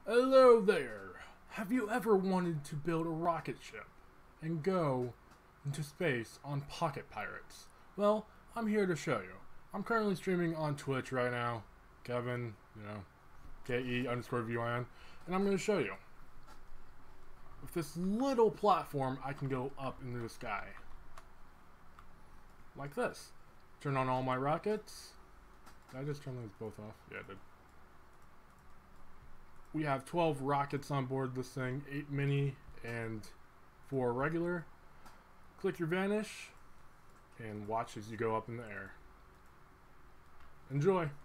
Hello there! Have you ever wanted to build a rocket ship and go into space on Pocket Pirates? Well, I'm here to show you. I'm currently streaming on Twitch right now, Kevin, KE_VYN, and I'm going to show you. With this little platform, I can go up into the sky. Like this. Turn on all my rockets. Did I just turn those both off? Yeah, I did. We have 12 rockets on board this thing, 8 mini and 4 regular. Click your vanish and watch as you go up in the air. Enjoy!